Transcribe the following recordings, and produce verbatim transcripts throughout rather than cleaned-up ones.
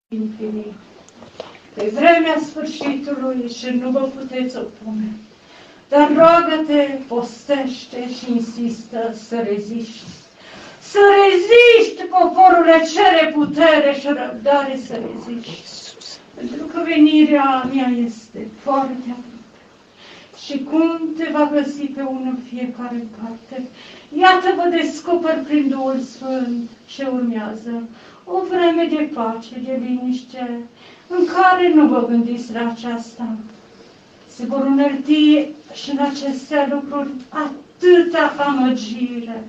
infinit. Pe vremea sfârșitului și nu vă puteți opune. Dar roagă-te, postește și insistă să reziști. Să reziști, poporule, cere putere și răbdare să reziști. Pentru că venirea mea este foarte aproape. Și cum te va găsi pe unul fiecare parte? Iată vă descoper prin Duhul Sfânt ce urmează. O vreme de pace, de liniște, în care nu vă gândiți la aceasta. Se vor înălti și în acestea lucruri atâta amăgire,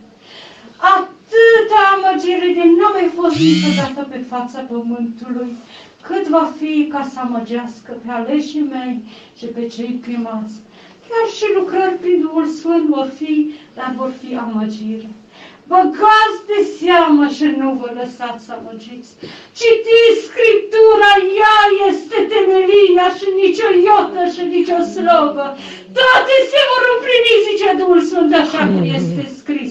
atâta amăgire de nu mai fost niciodată pe fața pământului, cât va fi ca să amăgească pe aleșii mei și pe cei chemați. Chiar și lucrări prin Duhul Sfânt vor fi, dar vor fi amăgire. Băgați de seamă și nu vă lăsați să amăgiți. Citiți Scriptura, ea este temelia și nicio iotă și nicio slobă. Toate se vor împlini, zice Duhul Sfânt, așa cum este scris.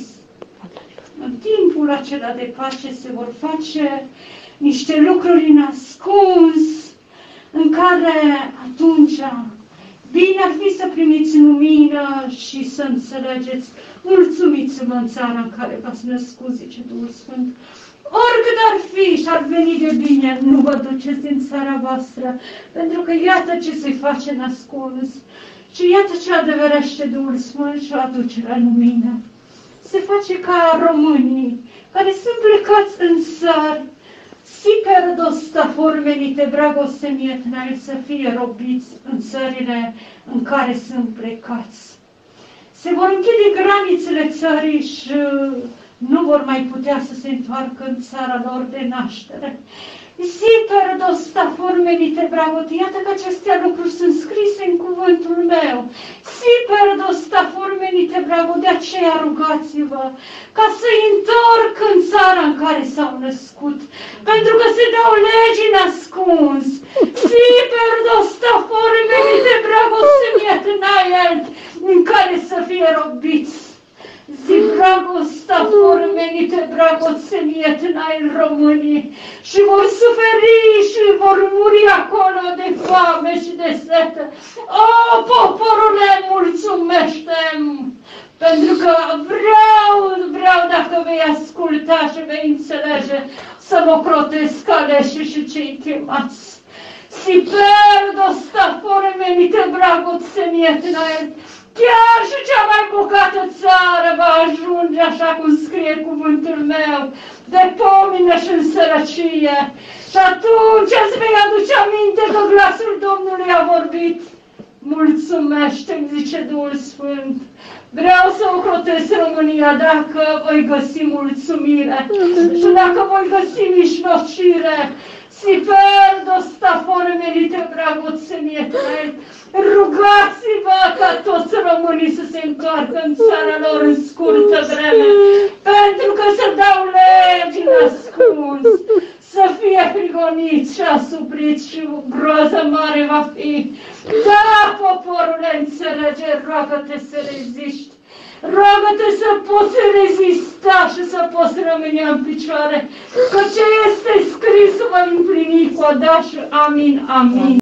În timpul acela de pace se vor face niște lucruri în ascuns, în care atunci bine ar fi să primiți lumină și să înțelegeți. Mulțumiți-mă în țara în care v-ați născut, zice Duhul Sfânt. Oricât ar fi și ar veni de bine, nu vă duceți din țara voastră, pentru că iată ce se face în ascuns și iată ce adevărește Duhul Sfânt și o aduce la lumină. Se face ca românii care sunt plecați în țări, si per dosta formenite bragosemietnai să fie robiți în țările în care sunt plecați. Se vor închide granițele țării și nu vor mai putea să se întoarcă în țara lor de naștere. Si per dosta formenite bragot, iată că acestea lucruri sunt scrise în cuvântul meu. Si per dosta formenite bragot, de aceea rugați-vă ca să-i întorc în țara în care s-au născut, pentru că se dau legi în ascuns. Si per dosta formenite bragot, semietnael, în care să fie robiți. Zi dragosta formenite bragot semietna în Românii și vor suferi și vor muri acolo de foame și de sete. O, poporule, mulțumește-mi, pentru că vreau, vreau dacă vei asculta și vei înțelege să mă crotesc aleșii și cei chemați. Si perdosta formenite bragot semietna în chiar și cea mai bogată țară va ajunge, așa cum scrie cuvântul meu, de pomină și în sărăcie. Și atunci îți vei aduce aminte că glasul Domnului a vorbit. Mulțumește-mi, zice Duhul Sfânt. Vreau să ocrotesc România dacă voi găsi mulțumire și dacă voi găsi mișlocire. Si perdosta formenite bragot semietnael. Rugați-vă ca toți românii să se întoarcă în țara lor în scurtă vreme, pentru că se dau legi în ascuns, să fie prigoniți și asupriți și o groază mare va fi. Da, poporule, înțelege, roagă-te să reziști. Roagă-te să poți rezista și să poți rămâne în picioare, că ce este scris va împlini cu o da și amin, amin.